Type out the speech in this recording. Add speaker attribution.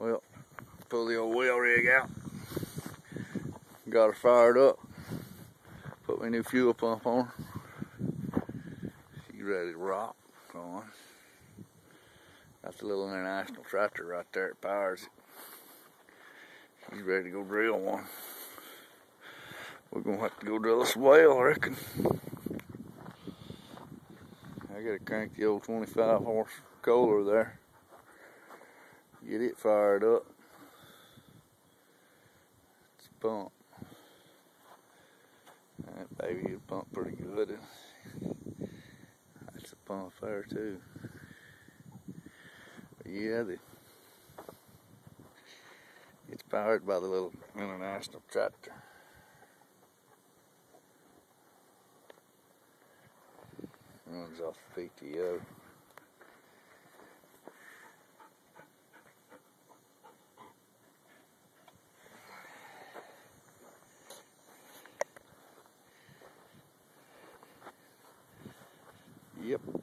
Speaker 1: Well, pull the old well rig out. Got her fired up. Put my new fuel pump on her. She's ready to rock. Going. Got the little International tractor right there that powers it. She's ready to go drill one. We're gonna have to go drill this well, I reckon. I gotta crank the old 25 horse Kohler there. Get it fired up. It's a pump. That baby will pump pretty good. That's a pump there too. But yeah, it's powered by the little International tractor. Runs off PTO. Yep.